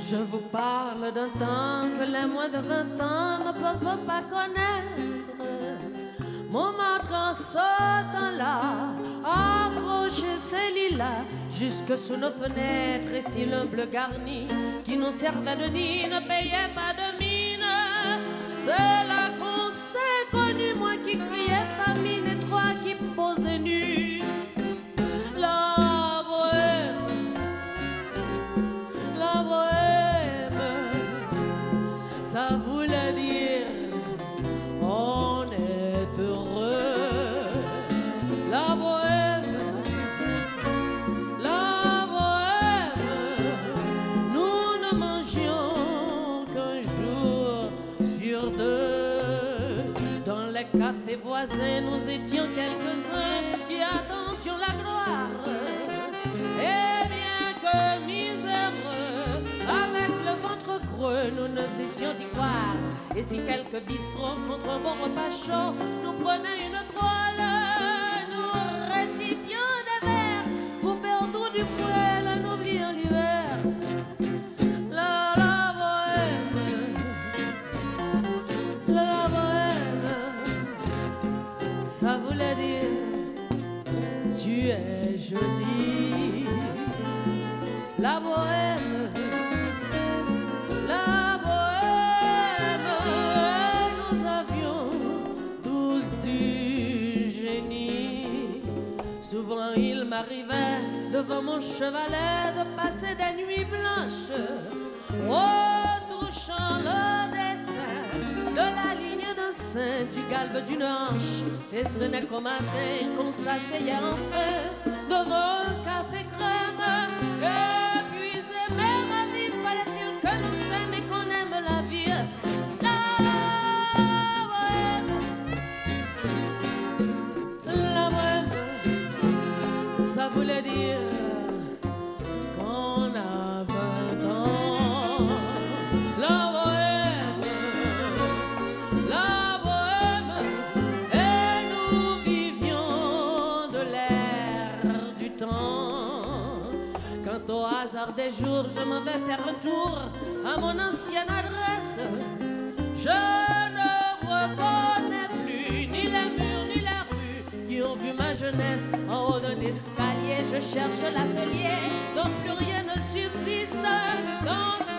Je vous parle d'un temps que les moins de 20 ans ne peuvent pas connaître. Mon matran sautant là, accroché ses lilas jusque sous nos fenêtres. Et si l'humble garni qui nous servait de nid ne payait pas de mine, c'est là qu'on s'est connu, moi qui criais famine et toi qui posais nu. La bohème, ça voulait dire on est heureux. La bohème, nous ne mangions qu'un jour sur deux. Dans les cafés voisins, nous étions quelques-uns qui attendions la gloire. Et bien que miséreux, avec le ventre creux, nous ne cessions d'y croire. Et si quelques bistrots contre un bon repas chaud nous prenaient une drôle, nous récitions des vers coupés autour du poêle, en oubliant l'hiver. La bohème, ça voulait dire tu es jolie. La bohème, nous avions tous du génie. Souvent il m'arrivait devant mon chevalet de passer des nuits blanches, retouchant le dessin de la ligne d'un sein, du galbe d'une hanche. Et ce n'est qu'au matin qu'on s'asseyait enfin devant un café crème. Épuisé mais ravi, fallait-il que l'on s'aime et qu'on aime la vie. La bohème, ça voulait dire qu'on a 20 ans. La bohème, et nous vivions de l'air du temps. Quand au hasard des jours je m'en vais faire un tour à mon ancienne adresse, je ne reconnais plus ni les murs ni la rue qui ont vu ma jeunesse. En haut d'un escalier je cherche l'atelier dont plus rien ne subsiste. Dans